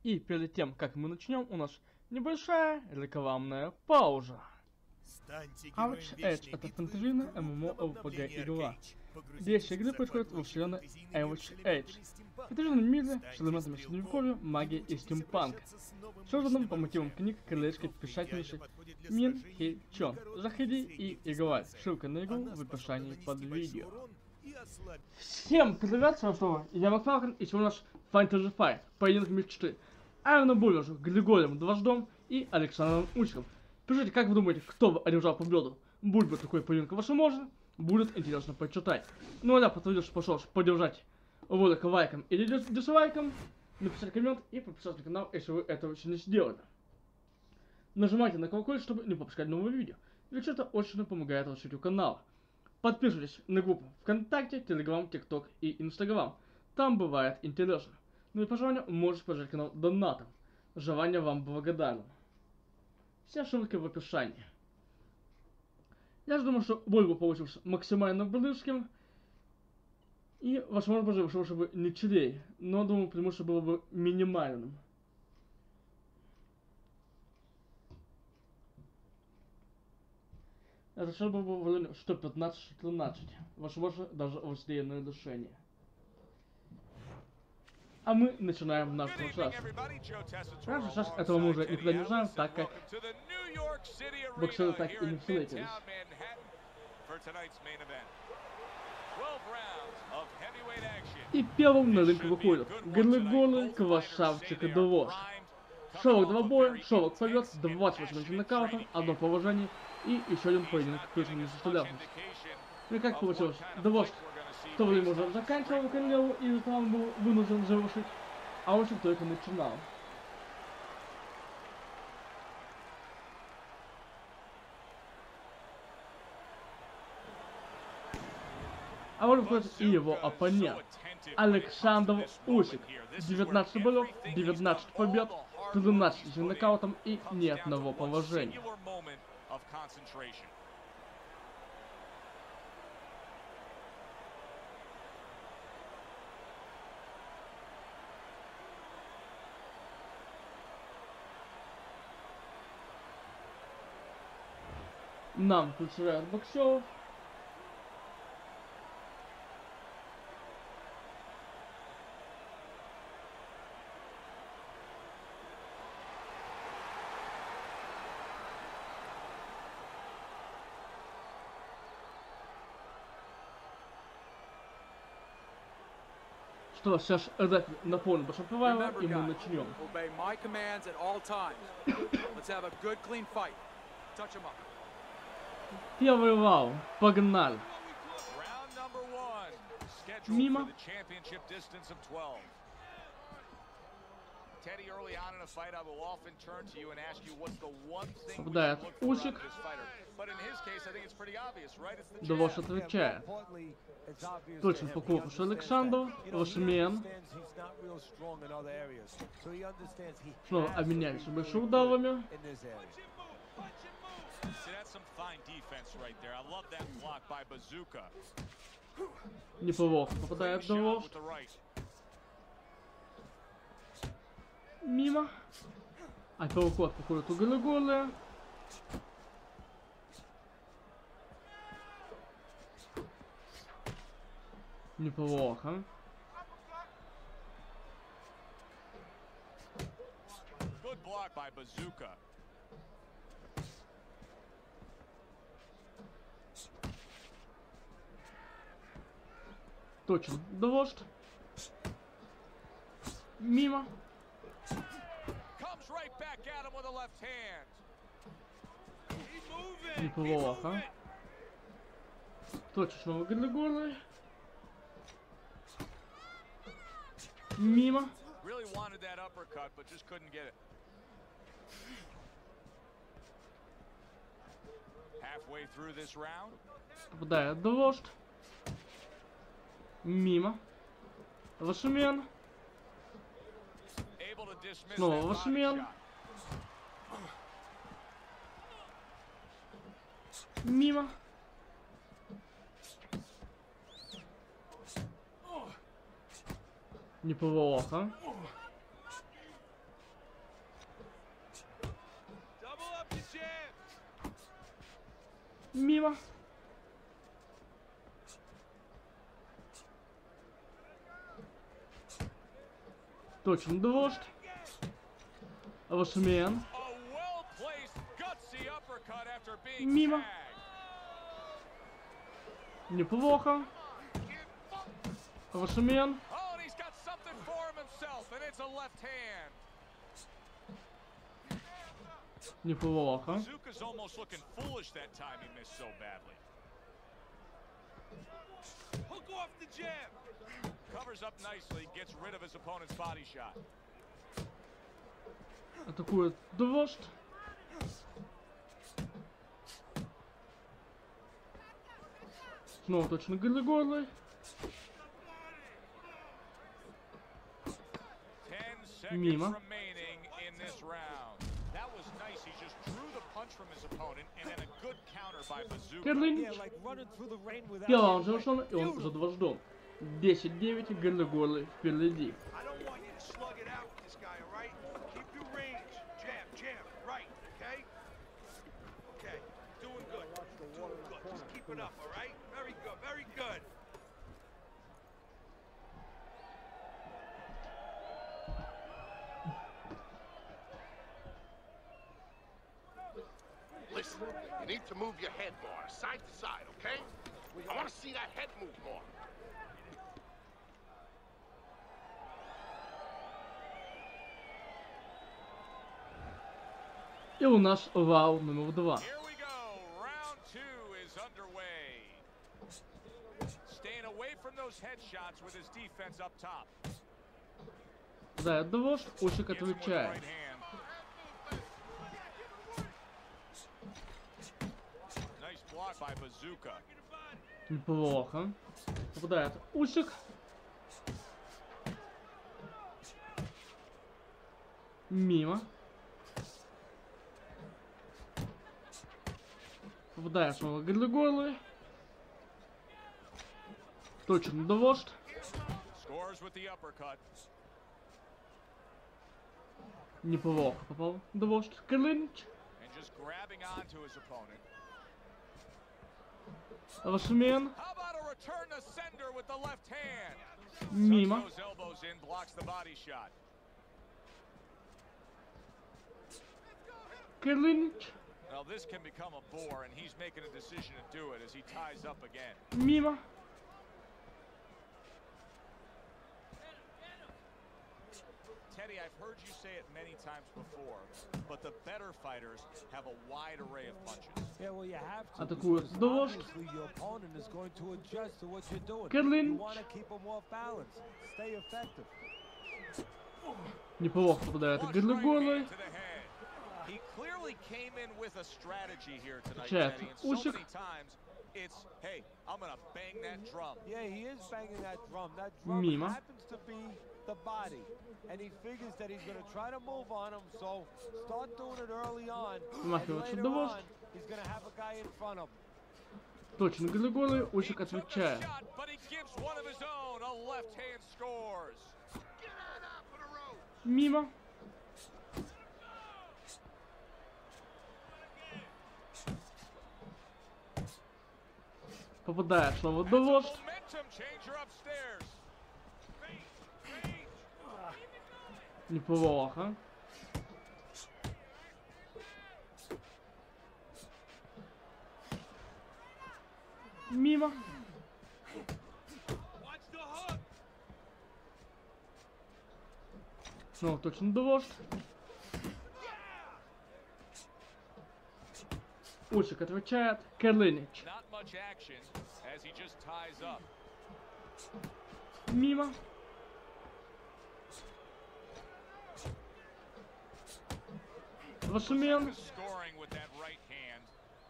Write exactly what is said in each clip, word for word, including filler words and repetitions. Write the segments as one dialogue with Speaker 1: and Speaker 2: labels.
Speaker 1: И перед тем, как мы начнем, у нас небольшая рекламная пауза. Arch Age — это фэнтезийная MMORPG игра. Действие игры происходит во вселенной Arch Age, фэнтезийном мире с элементами средневековья, магии и стимпанка, созданном по мотивам книг корейской писательницы Мин Хи Чон. Заходи и играй. Ссылка на игру в описании под видео. Всем привет, с вами я Макфалкон, и сегодня у нас Fantasy Fight, поединок мечты. Айроном Буллером, Григорием Дваждом и Александром Усиком. Пишите, как вы думаете, кто бы одержал победу? Будет бы такой поединок возможно? Будет интересно почитать. Ну а я подтвердил, что пошел поддержать ролик лайком или дизлайком, написать коммент и подписаться на канал, если вы этого еще не сделали. Нажимайте на колокольчик, чтобы не пропускать новые видео, ведь это очень помогает развитию канала. Подписывайтесь на группу ВКонтакте, Телеграм, ТикТок и Инстаграм. Там бывает интересно. Ну и по желанию можете поддержать канал донатом. Желание вам благодарен. Все ссылки в описании. Я же думаю, что бой бы получился максимально близким. И, возможно, бы вышел бы ничьей. Но, думаю, потому что было бы минимальным. Это все было бы в районе сто пятнадцать тринадцать. Возможно, даже разделенное решение. А мы начинаем наш процесс. Раньше сейчас этого мы уже никогда не знаем, так как боксеры так и не встретились. И первым на рынок выходит Григорий Красавчик Двожд. сорок два боя, сорок побед, двадцать восемь нокаутов, одно положение и еще один поединок, который не состоялся. Ну и как получилось? Двожд в то время уже заканчивал карьеру и там был вынужден завершить, а Усик только начинал. А вот выходит и его оппонент Александр Усик. девятнадцать боев, девятнадцать побед, тринадцать нокаутом и ни одного положения. Нам включают боксеров. Что, сейчас рефери напомнит ваше правило, и мы начнем. Первый раунд. Погнали. Мимо. Попадает Усик. Двожд отвечает. Точно по корпусу Александр. Росмен. Снова обменялись большими ударами. Неплохо попадает Двожд. Мимо. А переход походит у Григория. Неплохо. Точно. Двожд. Мимо. Неплохо. Точно Григорий. Мимо. Попадает Двожд. Мимо. Росмен. Снова Росмен. Мимо. Неплохо. Мимо. Точно двожд. Вашимен. Мимо. Неплохо. Вашимен. Неплохо. Атакует двожд. Снова точно горло. Мимо. Керлинич. Первый раунд завершен, и он за двождом. десять девять, горло впереди.
Speaker 2: Listen, you need to move your head more, side to side, okay? I want to see that head move more.
Speaker 1: И у нас вау номер два. За двожд Усик отвечает. Неплохо. Попадает Усик. Мимо. Попадает снова горло. Точно двожд. Неплохо попал двожд. Керлинич. Вашимен. Мимо. Керлинич. Мимо.
Speaker 3: Teddy, I've heard you say it many times before, but the better fighters have a wide array of punches.
Speaker 4: Yeah, well, you have to.
Speaker 1: Атакует двожд.
Speaker 4: Obviously, your opponent is going to adjust to what you're doing.
Speaker 1: Керлинич.
Speaker 4: You want to keep them off balance. Stay effective.
Speaker 1: Неплохо попадает горло.
Speaker 3: He clearly came in with a strategy here tonight,
Speaker 1: Чет.
Speaker 3: Teddy, and so
Speaker 1: Усик.
Speaker 3: many times it's, hey, I'm gonna bang that drum.
Speaker 4: Yeah, he is banging that drum. That drum
Speaker 1: Мимо.
Speaker 4: happens to be the body, and he figures that he's going to try to move on him. So start doing it early on, and
Speaker 1: Вмахивается
Speaker 4: later
Speaker 1: двожд.
Speaker 4: on, he's going to have a guy in front of him.
Speaker 1: Точно горло. Усик отвечает.
Speaker 3: But he gives one of his own. A left hand scores.
Speaker 1: Мимо. Попадает снова двожд.
Speaker 3: Momentum changer upstairs.
Speaker 1: Неплохо. Мимо. Снова точно двожд. Усик отвечает. Керлинич.
Speaker 3: Not much action as he just ties up.
Speaker 1: Мимо. Вашимен.
Speaker 3: Scoring with that right hand.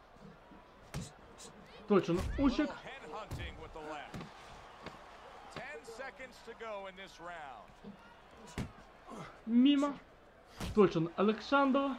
Speaker 1: Точно Усик.
Speaker 3: Head hunting with the left. Ten seconds to go in this round.
Speaker 1: Мимо. Точно Александр.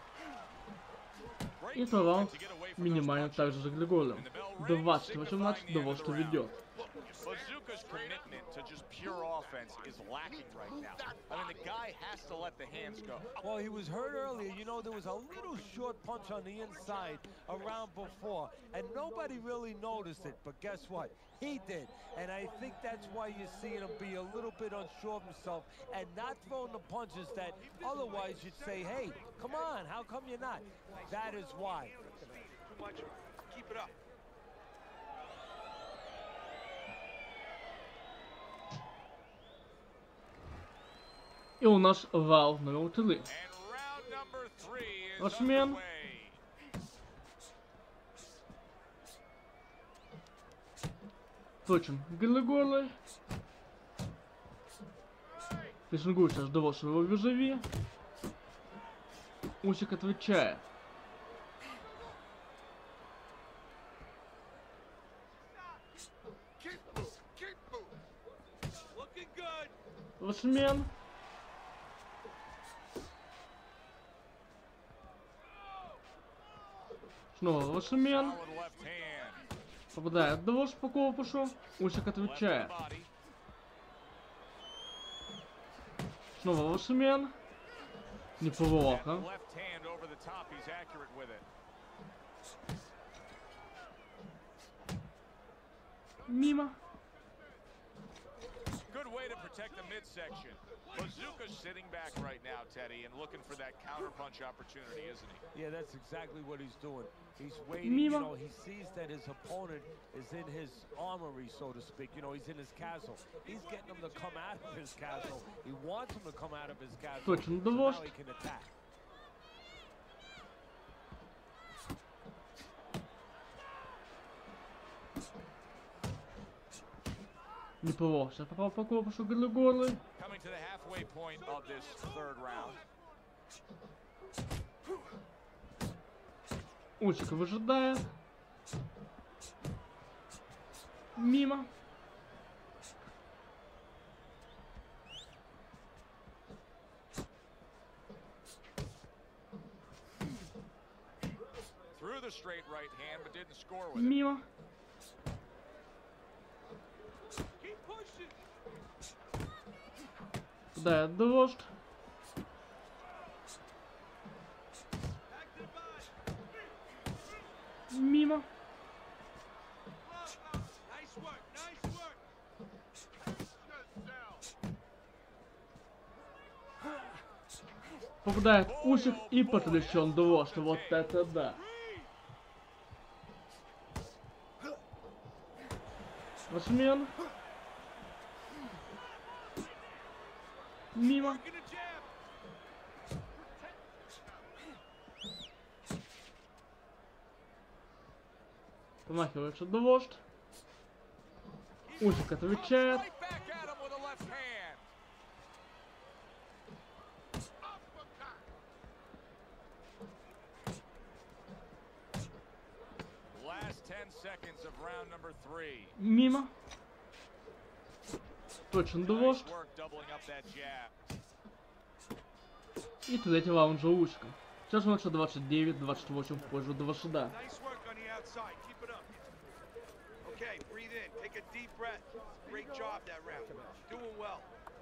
Speaker 1: И второй раунд минимально также за Григорием. двадцать восемнадцать, довольно ведет.
Speaker 3: Bazooka's commitment to just pure offense defense is lacking right now. I mean, the guy has to let the hands go.
Speaker 4: Well, he was hurt earlier. You know, there was a little short punch on the inside around before, and nobody really noticed it. But guess what? He did. And I think that's why you're seeing him be a little bit unsure of himself and not throwing the punches that otherwise you'd say, hey, come on, how come you're not? That is why.
Speaker 5: Too much. Keep it up.
Speaker 1: І у нас раунд номер три. Восьмин. Точен Григорий. Песнугуется с того своего визави. Усик отвечает. Восьмин. Снова Восьмин. Попадает двош по корпусу. Усик отвечает. Снова Восьмин. Неплохо. Мимо.
Speaker 3: Good way to protect the midsection. Bazooka's sitting back right now, Teddy, and looking for that counterpunch opportunity, isn't he?
Speaker 4: Yeah, that's exactly what he's doing. He's waiting, you know, he sees that his opponent is in his armory, so to speak. You know, he's in his castle. He's getting him to come out of his castle. He wants him to come out of his castle, so now he can attack.
Speaker 1: Неплохо. Попал по корпусу Григорий.
Speaker 3: Coming to the halfway point of this third round.
Speaker 1: Усик выжидает. Мимо.
Speaker 3: Threw the straight right hand, but didn't score with it.
Speaker 1: Мимо. Да, дождь. Мимо. Попадает Усик и подключен дождь. Вот это да. Восьмин. Мимо. Помахивается дождь. Усик отвечает. Мимо. Точен дождь. И третий раунд за Усиком. Сейчас у нас двадцать девять двадцать восемь в пользу Двашида.
Speaker 5: Okay, breathe in. Take a deep breath. Great job that round. Doing well.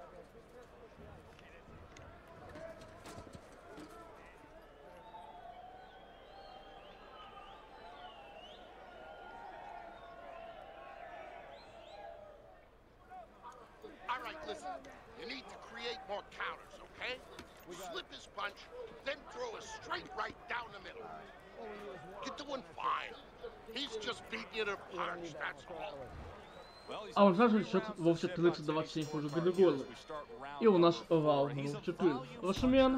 Speaker 2: All right, listen. You need to create more counters, okay? Slip his punch, then throw a straight right down the middle. You're doing fine. He's just beating you to punch, that's all.
Speaker 1: А у нас же счет вовсе тридцать двадцать семь в пользу Григория. И у нас раунд номер четыре. Восьмин.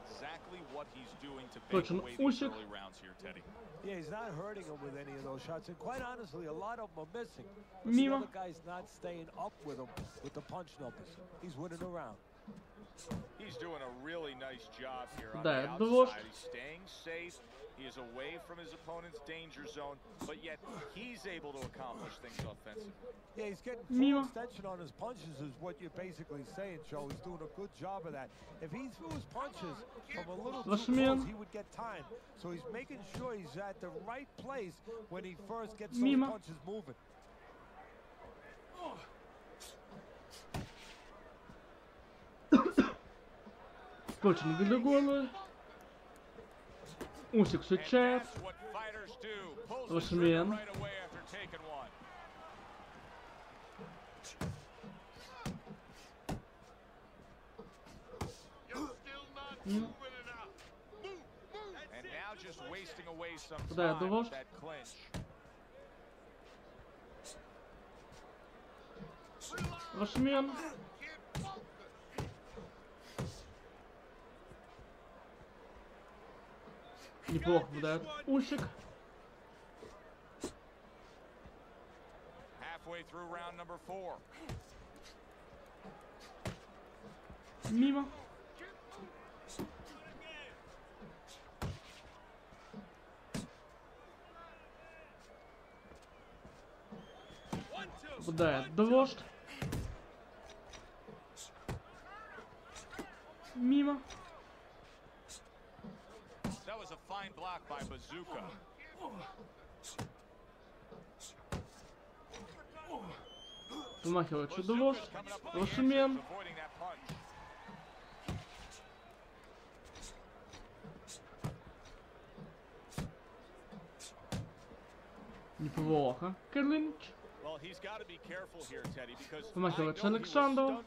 Speaker 1: Точен Усик.
Speaker 4: Yeah, he's not hurting him with any of those shots, and quite honestly, a lot of them are missing.
Speaker 1: Mimo.
Speaker 4: The other guy's not staying up with him with the punch numbers. He's winning around.
Speaker 3: He's doing a really nice job here on
Speaker 1: Да,
Speaker 3: the
Speaker 1: дождь.
Speaker 3: outside. He's staying safe. He is away from his opponent's danger zone, but yet he's able to accomplish things offensively.
Speaker 4: Yeah, he's getting full
Speaker 1: Mimo.
Speaker 4: extension on his punches is what you're basically saying, Joe. He's doing a good job of that. If he threw his punches from a little too
Speaker 1: Восьмин.
Speaker 4: close, he would get time. So he's making sure he's at the right place when he first gets
Speaker 1: Mimo.
Speaker 4: those punches moving.
Speaker 1: Скотчинг для головы. Усик встречает. Вашмен. Куда я довож? Вашмен. Неплохо выдает Усик. Мимо. Выдает Двожд. Мимо.
Speaker 3: Fine block by Bazooka.
Speaker 1: Замахивается Двожд. Вашмен. Неплохо. Керлинч. Помахивается Александров.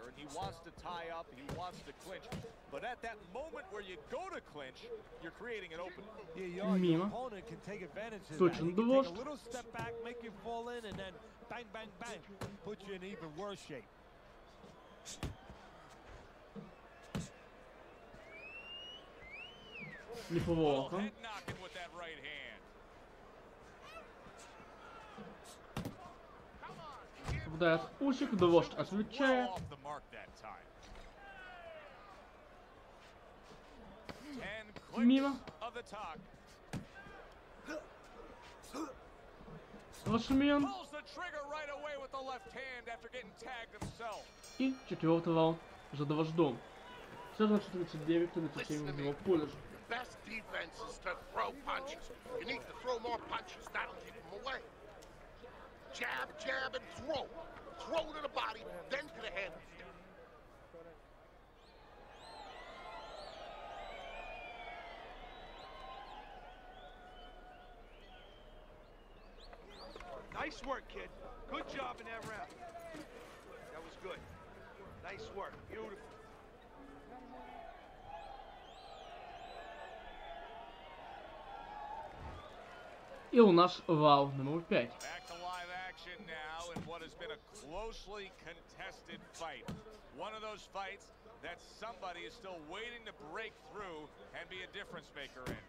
Speaker 1: Мимо. Точно Двожд. Неплохо. Попадает Усик, Двожд отвечает. Мимо. Вашмен. И четвертый раунд за Двождом. Все значит тридцать девять тридцать семь в его пользу.
Speaker 2: Jab, jab, and throw. Throw to the body, then to the head.
Speaker 5: Nice work, kid. Good job in that round. That was good. Nice work. Beautiful.
Speaker 1: И у нас раунд номер пять.
Speaker 3: Now in what has been a closely contested fight. One of those fights that somebody is still waiting to break through and be a difference maker in.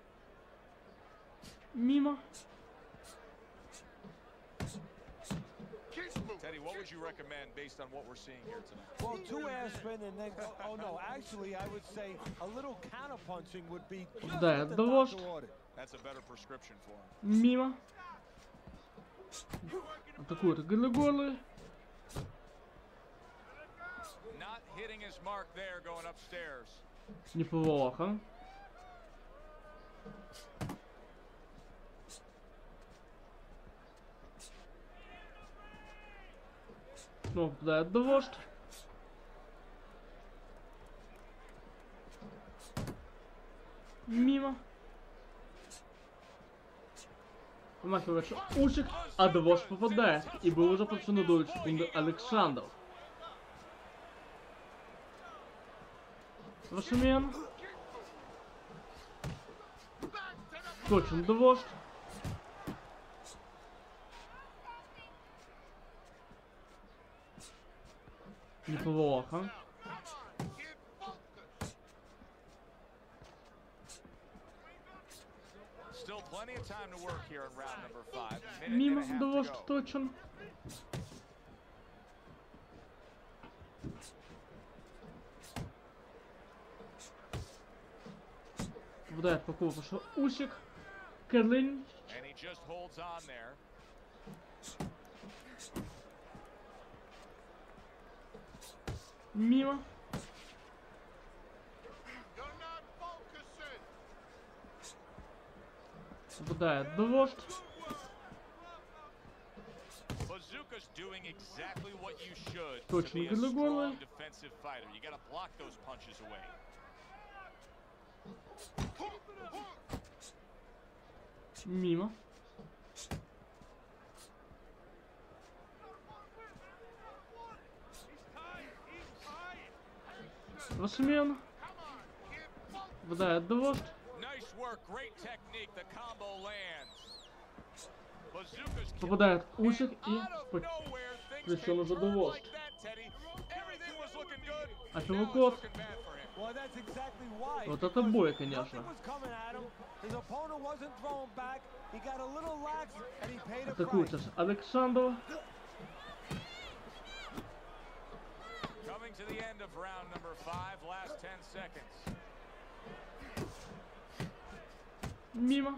Speaker 1: Мимо.
Speaker 3: Teddy, what would you recommend based on what we're seeing here tonight?
Speaker 4: Well, two aspirin and then go, oh no, actually I would say a little counter punching would be just
Speaker 1: Да,
Speaker 4: what the
Speaker 1: Двожд.
Speaker 4: doctor ordered.
Speaker 3: That's a better prescription for him.
Speaker 1: Мимо. Атакует Галлаголы.
Speaker 3: Not hitting his mark there going upstairs.
Speaker 1: Неплохо. Снова попадает Двожд. Мимо. Помахивается Усик, а Двожд попадает. И был уже почти на долю секунды Александров. Вашмен. Точен Двожд. Неплохо. Мимо Двожд точен. Попадает по кубу, что Усик. Керлинч. Мимо. Попадает Двожд. Точно Галлаголы. Мимо. Восьмин. Выдает двост. Попадает Усик и причем уже двост. А пивокот. Вот это бой, конечно. Атакует сейчас Александров. Мимо.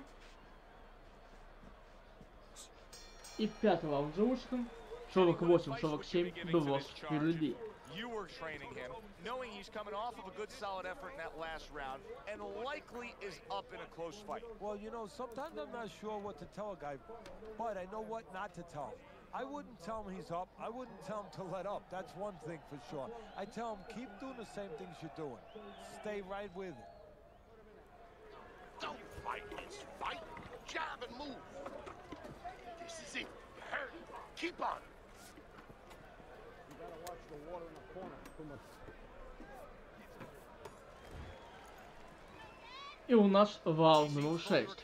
Speaker 1: И пятый раунд за Усиком. сорок восемь сорок семь. Довоз впереди.
Speaker 3: You were training him, knowing he's coming off of a good solid effort in that last round, and likely is up in a close fight.
Speaker 4: Well, you know, sometimes I'm not sure what to tell a guy, but I know what not to tell him. I wouldn't tell him he's up. I wouldn't tell him to let up. That's one thing for sure. I tell him, keep doing the same things you're doing. Stay right with it.
Speaker 2: Don't fight, it's fight. Jab and move. This is it. Hurry. Keep on.
Speaker 6: Watch the water in the corner. Too much.
Speaker 1: И у нас вал номер шесть.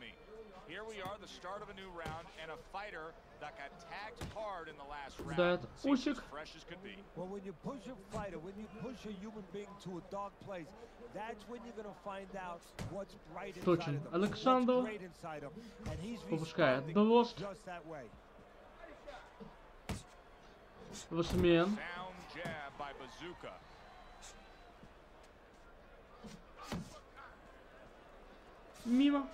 Speaker 1: Дает Усик.
Speaker 4: Well, when you push a fighter, when you push a human being to a dark place, that's when you're gonna find out what's right inside
Speaker 1: Точен
Speaker 4: of them.
Speaker 1: Александр.
Speaker 4: What's great inside him, and he's
Speaker 1: Попускает
Speaker 4: responding
Speaker 1: двост.
Speaker 4: just that way.
Speaker 1: Восьмин. Мимо.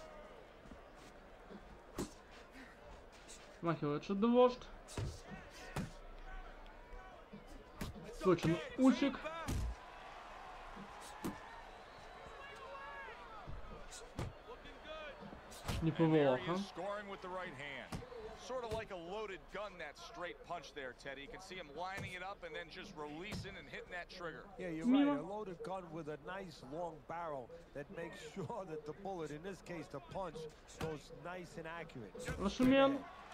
Speaker 1: Смахивается двост. Точен Усик. Неплохо.
Speaker 3: Sort of like a loaded gun, that straight punch there, Teddy. You can see him lining it up and then just releasing and hitting that trigger.
Speaker 4: Yeah, you're right. A loaded gun with a nice long barrel that makes sure that the bullet, in this case the punch, goes nice and accurate.
Speaker 1: Восьмин.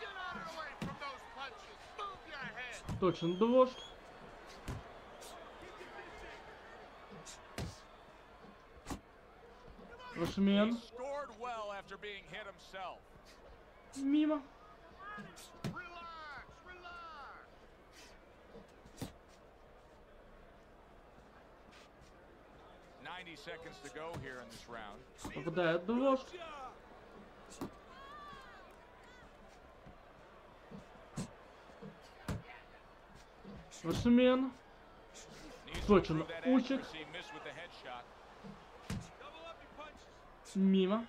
Speaker 1: Точен двост. Восьмин. Мимо.
Speaker 2: Relax, relax.
Speaker 3: ninety seconds to go here in this round.
Speaker 1: Попадает двост. Восьмин. Точен Усик. Мимо.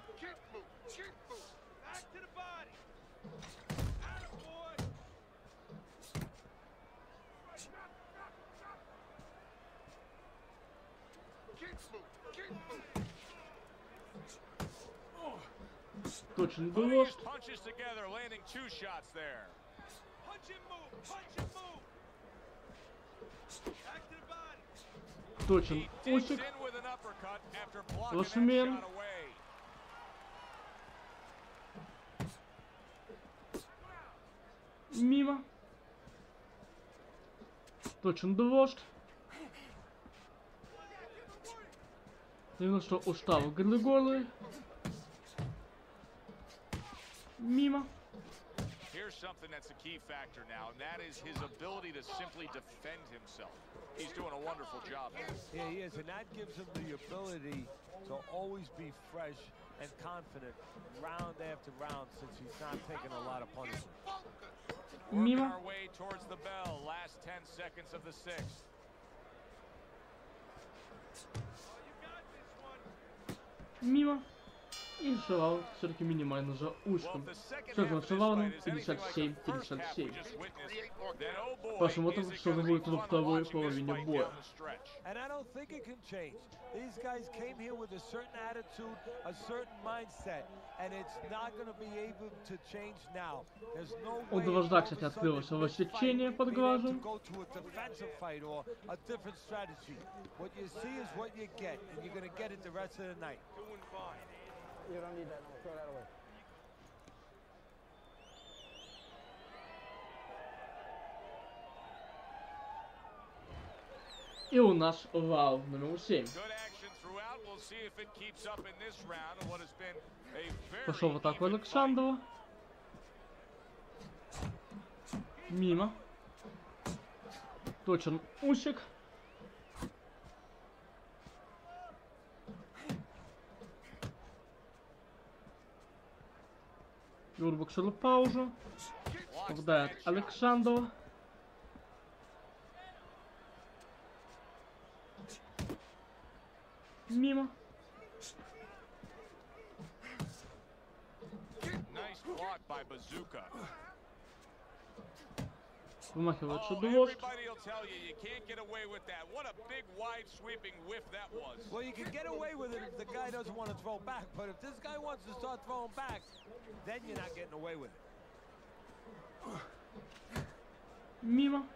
Speaker 1: Точен двост. Точен Усик. Восьмин. Мимо. Точен двост. Видно, что устал Григорий. Мимо.
Speaker 3: Here's something that's a key factor now, and that is his ability to simply defend himself. He's doing a wonderful job.
Speaker 4: Yeah, he is, and that gives him the ability to always be fresh and confident round after round, since he's not taking a lot of punishment.
Speaker 3: Working our way towards the bell, last ten seconds of the sixth.
Speaker 1: Мимо. И шалал все-таки минимально за Усиком. Все с шалалом пятьдесят семь пятьдесят семь. Посмотрим, что же будет во второй половине боя.
Speaker 4: And I don't think it can change. These guys came here with a certain attitude, a certain mindset, and it's not going to be able to change now. There's no way.
Speaker 1: У Дрожда, кстати, открылось рассечение под глазом.
Speaker 4: Go to a defensive fight or a different strategy. What you see is what you get, and you're going to get it the rest of the night.
Speaker 6: You don't need that. No, throw that away.
Speaker 1: И у нас вау номер семь. Пошел в атаку Александрова. Мимо. Точен Усик. Юрбоксер паузу. Попадает Александрова. Мимо. Вымахивается дождь.
Speaker 4: Well, you can get away with it if the guy doesn't want to throw back, but if this guy wants to start throwing back, then you're not getting away with it.
Speaker 1: Мимо.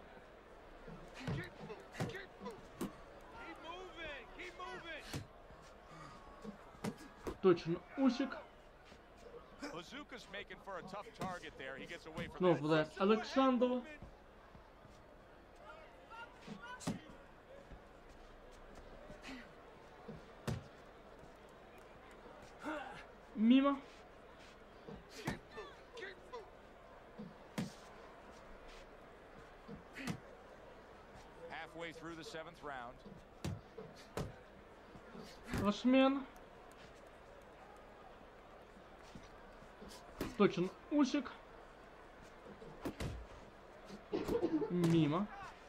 Speaker 1: Точно Усик. Снова попадает Александрова. Мимо. Рашмен. Точен Усик. Мимо.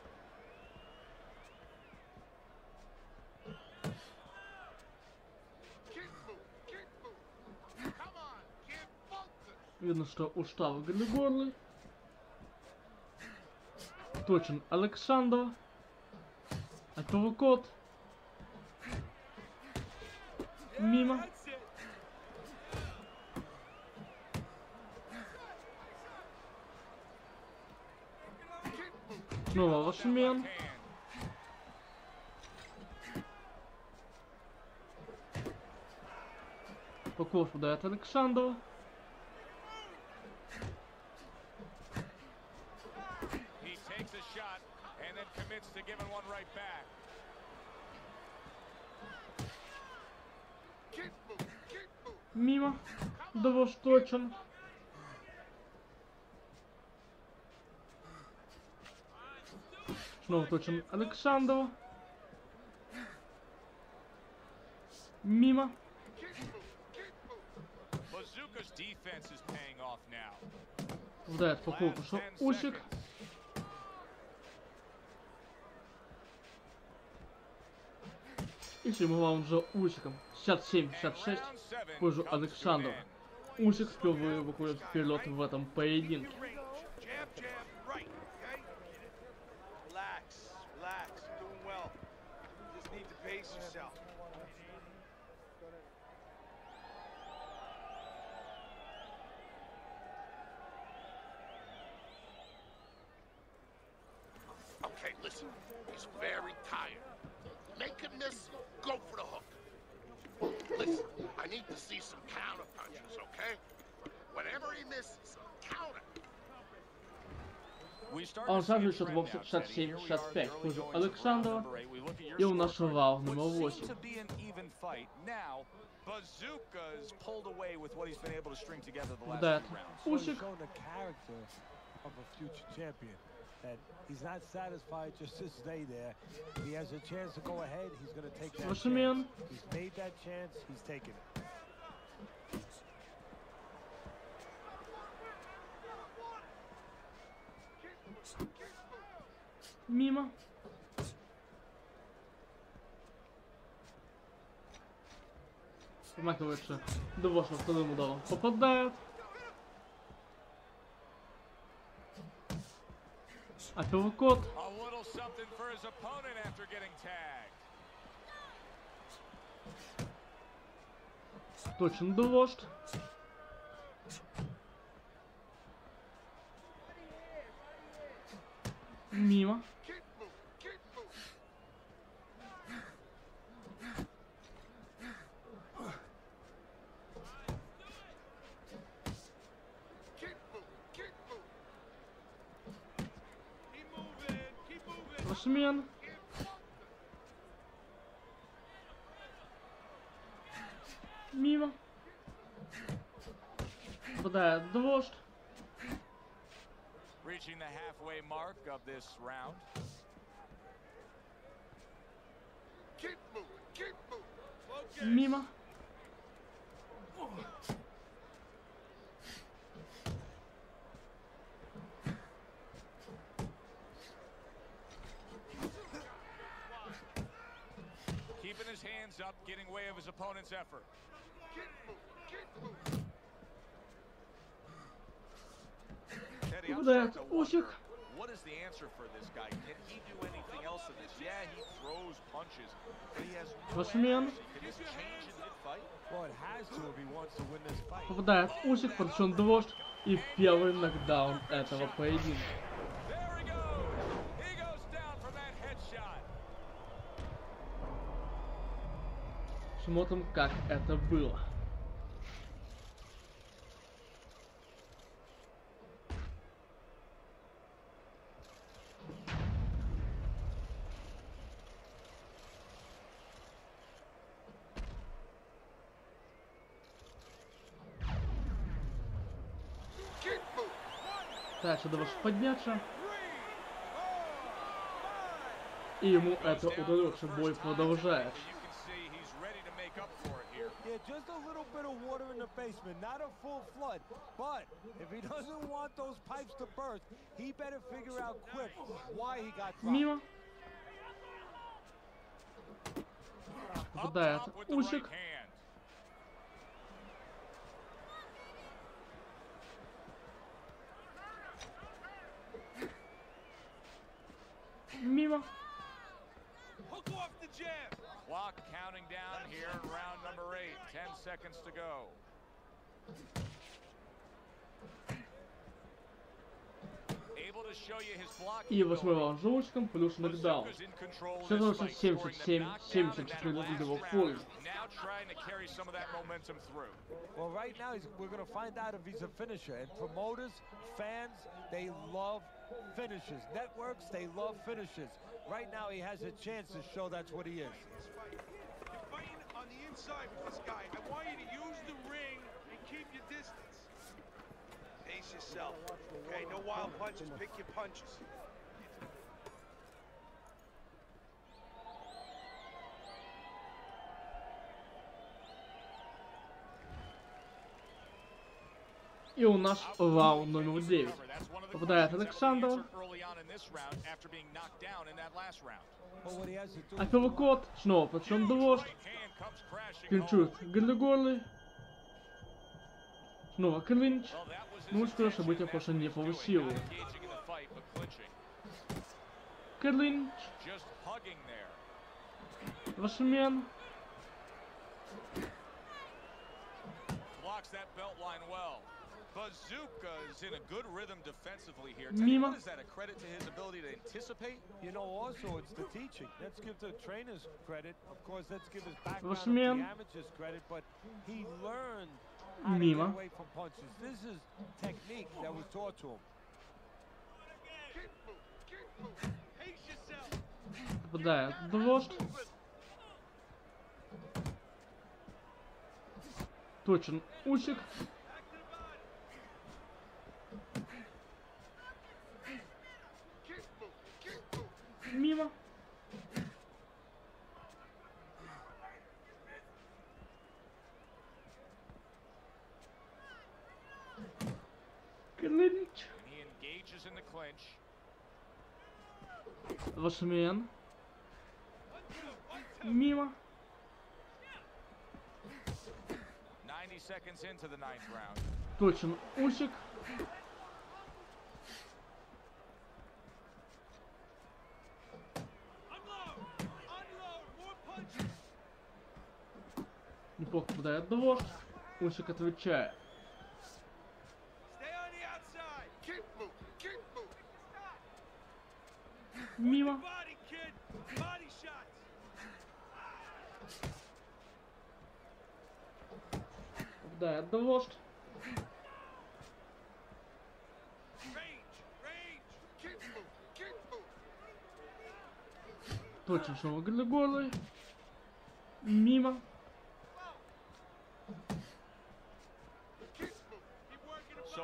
Speaker 1: Видно, что устал Голигорлы. Точен Александров. Этого кот. Мимо. Снова Рашмен. Поков подает Александрова. Мимо. Довож точен. Снова точен Александрова. Мимо. Вдает по корпусу Усик. И седьмого раунда Усиком. шестьдесят семь шестьдесят шесть. Позже Александров. Усик впервые выходит вперед в этом поединке.
Speaker 2: Okay, listen, he's very tired. Make him miss, go for the hook. Listen, I need to see some counter punches, okay? Whenever he misses, counter.
Speaker 1: Он сразу счет в шестьдесят семь шестьдесят пять. Позже Александрова. И у нас вал номер восемь. Вдает Усик.
Speaker 4: That he's not satisfied just to stay there. He has a chance to go ahead. He's going to take that chance. He's made that chance. He's taken it.
Speaker 1: Мимо. Помахивается. Довож вторым ударом. Попадает. Апперкот. Точен дождь. Мимо. Рашмен. Мимо. Попадает дождь.
Speaker 3: Reaching the halfway mark of this round.
Speaker 2: Keep moving, keep moving.
Speaker 1: Мимо.
Speaker 3: Keeping his hands up, getting way of his opponent's effort.
Speaker 2: Keep moving, keep moving.
Speaker 3: Teddy, I'm
Speaker 1: Попадает
Speaker 3: starting to wonder,
Speaker 1: усик.
Speaker 3: what is the answer for this guy? Can he do anything else in this? Yeah, he throws punches, but he has no
Speaker 1: Восьмин.
Speaker 3: answers. Can this change in mid-fight?
Speaker 4: Well, it has to if he wants to win this fight.
Speaker 1: Попадает усик, подключен дождь. И первый нокдаун этого поединка.
Speaker 3: There he goes. He goes down from that headshot.
Speaker 1: Смотрим, как это было.
Speaker 2: Keep moving.
Speaker 1: Дальше должен подняться. И ему это удается, бой продолжается.
Speaker 3: You can see he's ready to make up for it here.
Speaker 4: Yeah, just a little bit of water in the basement, not a full flood. But if he doesn't want those pipes to burst, he better figure out quick why he got dropped.
Speaker 1: Мимо.
Speaker 3: Up
Speaker 1: Попадает
Speaker 3: top with the
Speaker 1: усик.
Speaker 3: right hand.
Speaker 1: Мимо.
Speaker 5: Hook off the jab.
Speaker 3: Clock counting down here in round number eight. Ten seconds to go. Able to show you his blocking
Speaker 1: И восьмой
Speaker 3: ability.
Speaker 1: раунд жестчиком плюс нокдаун.
Speaker 3: Bazooka's in control of
Speaker 1: Все
Speaker 3: this
Speaker 1: становится
Speaker 3: fight,
Speaker 1: семьдесят
Speaker 3: scoring
Speaker 1: семь
Speaker 3: the knockdown
Speaker 1: семьдесят
Speaker 3: in that
Speaker 1: четыре
Speaker 3: last
Speaker 1: для его
Speaker 3: round.
Speaker 1: пользы.
Speaker 3: Now trying to carry some of that momentum through.
Speaker 4: Well, right now he's, we're going to find out if he's a finisher. And promoters, fans, they love finishers. Networks, they love finishers. Right now he has a chance to show that's what he is.
Speaker 5: You're fighting on the inside with this guy. I want you to use the ring and keep your distance. Pace yourself. Okay, no wild punches. Pick your punches.
Speaker 1: И у нас раунд номер девять. Попадает Александр.
Speaker 4: But what he has to do is
Speaker 1: Апперкот. Снова подключен дождь. Клинчует Григорий. Снова клинч. Ну что, события просто не повысило. Клинч. Восьмин.
Speaker 3: Blocks that belt line well. Bazooka is in a good rhythm defensively here.
Speaker 1: Mimo.
Speaker 3: What is that, a credit to his ability to anticipate?
Speaker 4: You know, also, it's the teaching. Let's give the trainers credit. Of course, let's give his background of
Speaker 1: Восьмин.
Speaker 4: the amateurs credit, but he learned how to
Speaker 1: Mimo.
Speaker 4: get away from punches. This is technique that was taught to him.
Speaker 5: Keep moving. Keep moving. Pace yourself.
Speaker 1: Попадает дождь. Точен усик.
Speaker 2: Keep moving, keep moving.
Speaker 1: Мимо. Клинч.
Speaker 3: And he engages in the clinch.
Speaker 1: Восьмин. Мимо.
Speaker 3: ninety seconds into the ninth round.
Speaker 1: Точен усик.
Speaker 5: Unload. Unload. More punches.
Speaker 1: Неплохо попадает дождь. Усик отвечает.
Speaker 5: Stay on the outside.
Speaker 2: Keep moving, keep moving.
Speaker 1: Мимо.
Speaker 5: Body, kid. Body shots.
Speaker 1: Попадает дождь.
Speaker 5: Range. Range.
Speaker 2: Keep moving, keep moving.
Speaker 1: Точен снова Григорий. Мимо.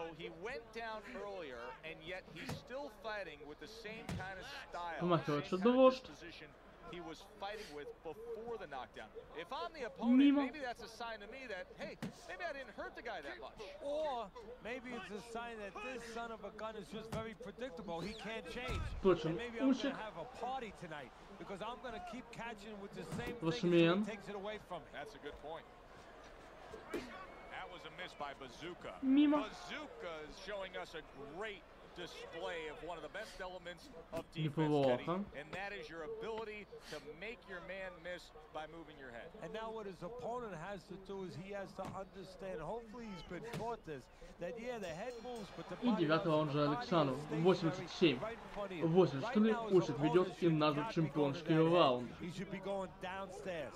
Speaker 3: he went down earlier, and yet he's still fighting with the same kind of style,
Speaker 1: Помахивает,
Speaker 3: same
Speaker 1: что
Speaker 3: kind of
Speaker 1: довожд.
Speaker 3: disposition he was fighting with before the knockdown. If I'm the opponent,
Speaker 1: Мимо.
Speaker 3: maybe that's a sign to me that, hey, maybe I didn't hurt the guy that much.
Speaker 4: Or maybe it's a sign that this son of a gun is just very predictable. He can't change.
Speaker 1: Точно.
Speaker 4: And maybe I'm
Speaker 1: Усик.
Speaker 4: gonna have a party tonight because I'm gonna keep catching with the same
Speaker 1: Лошмин.
Speaker 4: thing until he takes it away from me.
Speaker 3: That's a good point. That was a miss by Bazooka.
Speaker 1: Мимо.
Speaker 3: Bazooka is showing us a great display of one of the best elements of defense, Teddy,
Speaker 1: Неплохо.
Speaker 3: and that is your ability to make your man miss by moving your head.
Speaker 4: And now what his opponent has to do is he has to understand, hopefully he's been taught this, that yeah, the head moves, but the
Speaker 1: И
Speaker 4: body
Speaker 1: девятый раунд же
Speaker 4: doesn't.
Speaker 1: Александру.
Speaker 4: Body stays
Speaker 1: восемьдесят семь.
Speaker 4: right in front of you.
Speaker 1: восемьдесят четыре.
Speaker 4: Right now his
Speaker 1: Усик ведет
Speaker 4: opponent
Speaker 1: и
Speaker 4: should
Speaker 1: наш
Speaker 4: not be going to
Speaker 1: чемпионский
Speaker 4: that head.
Speaker 1: раунд.
Speaker 4: He should be going downstairs.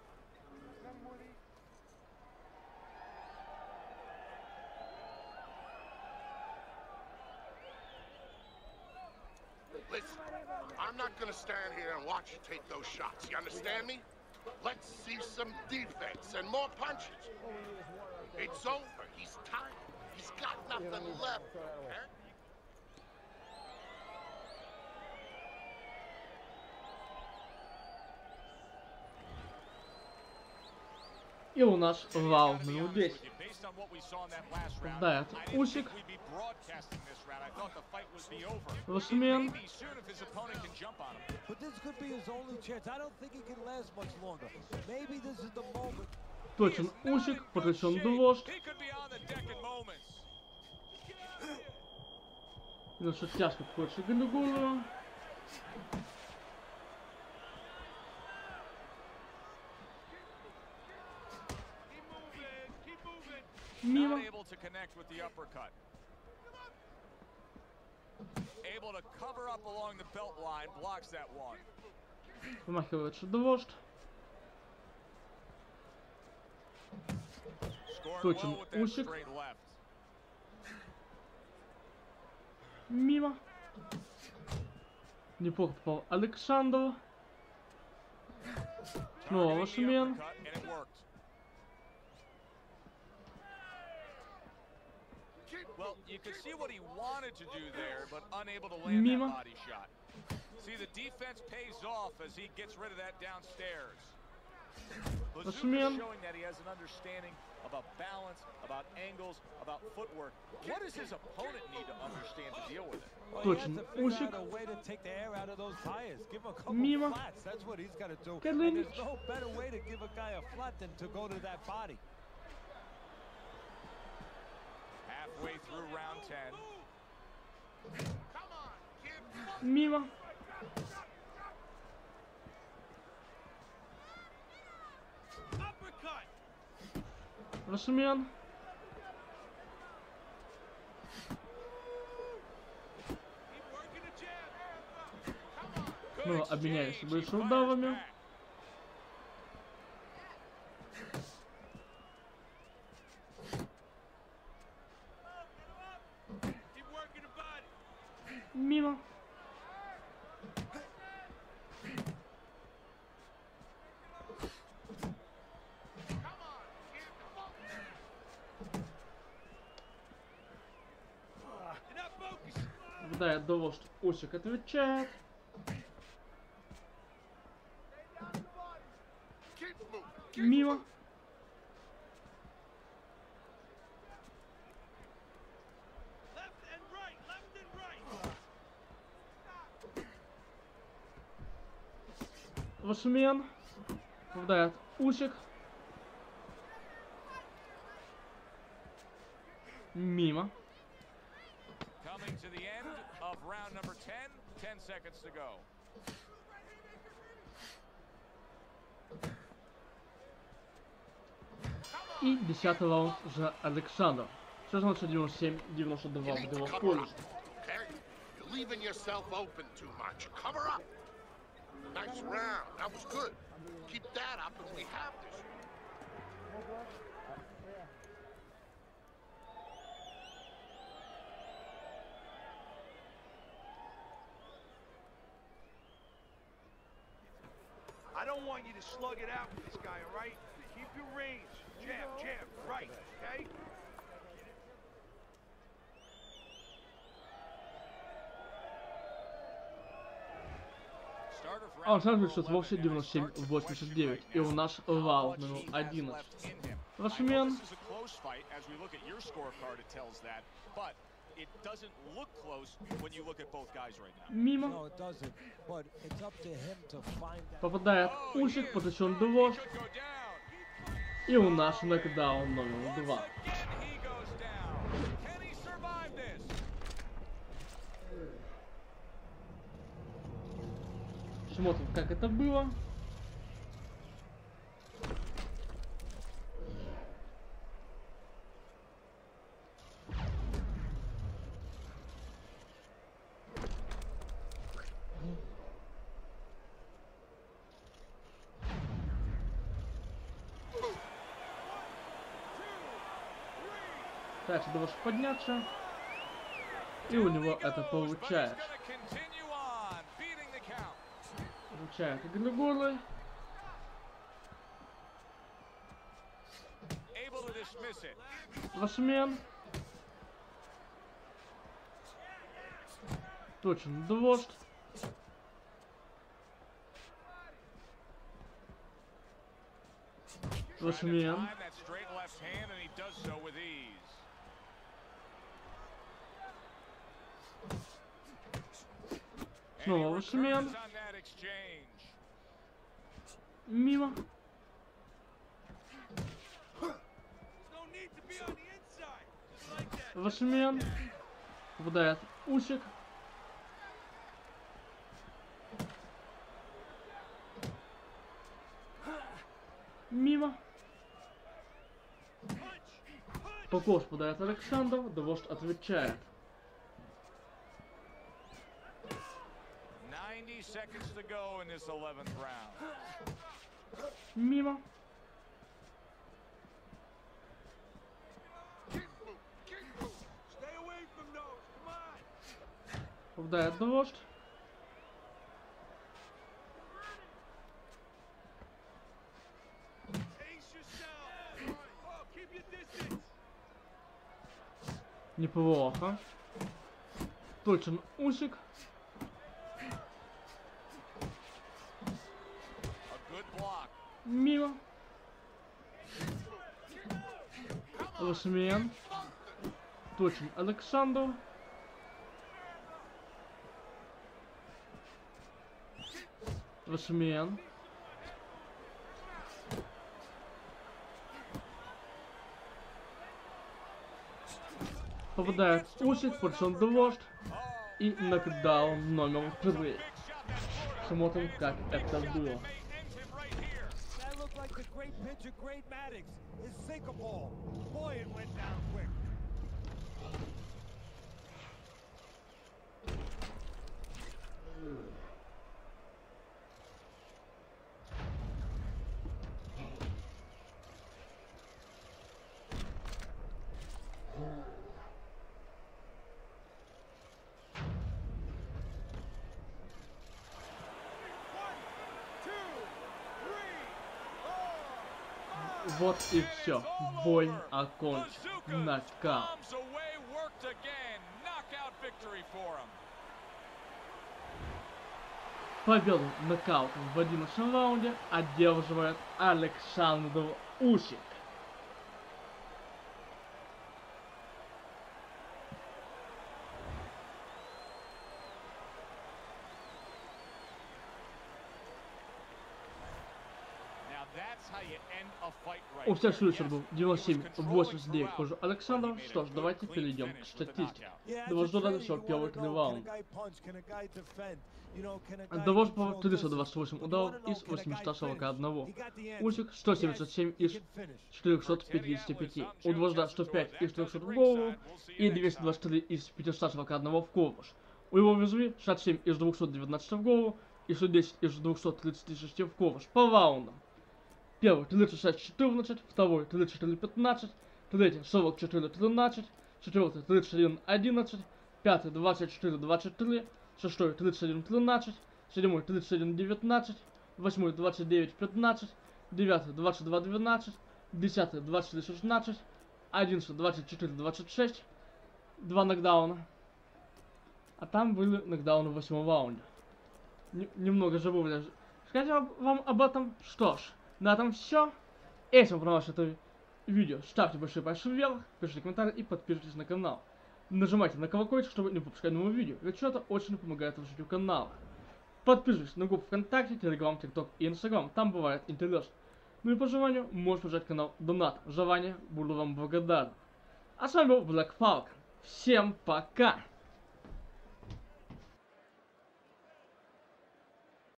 Speaker 2: Listen, I'm not gonna stand here and watch you take those shots. You understand me? Let's see some defense and more punches. It's over. He's tired. He's got nothing left. Okay?
Speaker 1: И у нас раунд номер десять.
Speaker 3: Based on what we saw in that last round,
Speaker 1: Да,
Speaker 3: I didn't
Speaker 1: Усик.
Speaker 3: think we'd be broadcasting this round. I thought the fight would be over.
Speaker 1: Лошмин.
Speaker 3: Maybe soon if his opponent can jump on him.
Speaker 4: But this could be his only chance. I don't think he can last much longer. Maybe this is the moment.
Speaker 1: Точен Усик, потрясен довожд.
Speaker 3: He could be on the deck in moments.
Speaker 1: И наша тяжко входит на голову.
Speaker 5: Keep moving, keep moving.
Speaker 1: Мимо.
Speaker 3: Not able to connect with the uppercut. Able to cover up along the belt line, blocks that one.
Speaker 1: Помахивает довожд.
Speaker 3: Scoring
Speaker 1: Точен
Speaker 3: low with that
Speaker 1: Усик.
Speaker 3: straight left.
Speaker 1: Мимо. Неплохо попал Александру. Снова
Speaker 3: Targeting the
Speaker 1: Лошмин.
Speaker 3: uppercut, and it worked. Well, you could see what he wanted to do there, but unable to land
Speaker 1: Мимо.
Speaker 3: that body shot. See, the defense pays off as he gets rid of that downstairs. Bazooka's
Speaker 1: Лошмин.
Speaker 3: showing that he has an understanding about balance, about angles, about footwork. What does his opponent need to understand to deal with it?
Speaker 4: Well, he has
Speaker 1: Точно
Speaker 4: to figure
Speaker 1: Усик.
Speaker 4: out a way to take the air out of those tires. Give him a couple
Speaker 1: Мимо.
Speaker 4: flats. That's what he's got to do.
Speaker 1: Калинич.
Speaker 4: And there's no better way to give a guy a flat than to go to that body.
Speaker 3: Halfway through round ten.
Speaker 2: Come on, kid.
Speaker 1: Мимо.
Speaker 5: Uppercut.
Speaker 1: Лошмин.
Speaker 5: Keep working the jab.
Speaker 3: Good
Speaker 1: Ну, обменялись
Speaker 3: exchange. He
Speaker 1: больше
Speaker 3: fires
Speaker 1: ударами.
Speaker 3: back.
Speaker 5: Keep working the body.
Speaker 1: Мимо.
Speaker 5: You're not focused.
Speaker 1: Выдает довожд. Усик отвечает.
Speaker 2: Keep moving. Keep
Speaker 1: Мимо.
Speaker 2: moving.
Speaker 5: Left and right, left and right.
Speaker 1: Лошмин. Выдает Усик. Мимо.
Speaker 3: Coming to the end of round number ten. ten seconds to go.
Speaker 1: И десятый раунд за Александр. шестнадцать девяносто семь девяносто два
Speaker 2: You
Speaker 1: в
Speaker 2: need to
Speaker 1: его
Speaker 2: cover
Speaker 1: пользу.
Speaker 2: up, okay? You're leaving yourself open too much. Cover up. Nice round. That was good. Keep that up and we have this.
Speaker 5: I don't want you to slug it out with this guy, all right? Keep your range. Jab, jab, right, okay?
Speaker 1: А он сразу счет вовсе девяносто семь восемьдесят девять. И у нас вал номер одиннадцать. Вашмен. Мимо. Попадает Усик, потащен Двожд. И у нас нокдаун номер два. Смотрим, как это было. Пытается Двожд подняться. И у него это получается. Получает Григорий. Вашмен. Точно Двожд. Вашмен. Снова Вашмен. Мимо. Вашмен. Попадает Усик. Мимо. Покос попадает Александр. Двожд отвечает. Мимо. Попадает Двожд. Неплохо. Точен Усик. Мимо. Вашмен. Точен Александр. Вашмен. Попадает Усик, подшел Двожд. И нокдаун номер три. Смотрим, как это было. Вот и все. Бой окончен. Нокаут. Победу нокаутом в одиннадцатом раунде одерживает Александр Усик. У всех случаев был девяносто семь восемьдесят девять позже Александра. Что ж, давайте перейдем к статистике. Двожд додал первый три раунда. Двожд по триста двадцать восемь ударов из восьмисот сорока одного. Усик сто семьдесят семь из четырехсот пятидесяти пяти. У Двожда сто пять из трехсот в голову и двести двадцать три из пятисот сорока одного в ковш. У его визуи шестьдесят семь из двухсот девятнадцати в голову и сто десять из двухсот тридцати шести в ковш. По раундам. Первый тридцать шесть четырнадцать, второй тридцать четыре пятнадцать, третий сорок четыре тринадцать, четвертый тридцать один одиннадцать, пятый двадцать четыре двадцать три, шестой тридцать один тринадцать, седьмой тридцать один девятнадцать, восьмой двадцать девять пятнадцать, девятый двадцать два двенадцать, десятый двадцать три шестнадцать, одиннадцатый двадцать четыре двадцать шесть, два нокдауна. А там были нокдауны в восьмом раунде. немного забыл сказать вам об этом. Что ж, на этом все. Если вам понравилось это видео, ставьте большой палец вверх, пишите комментарии и подписывайтесь на канал. Нажимайте на колокольчик, чтобы не пропускать новые видео, ведь это очень помогает развитию канала. Подписывайтесь на группу ВКонтакте, Телеграм, ТикТок и Инстаграм, там бывает интересно. Ну и по желанию, можете поддержать канал донат. Желание, буду вам благодарен. А с вами был Black Falcon. Всем пока!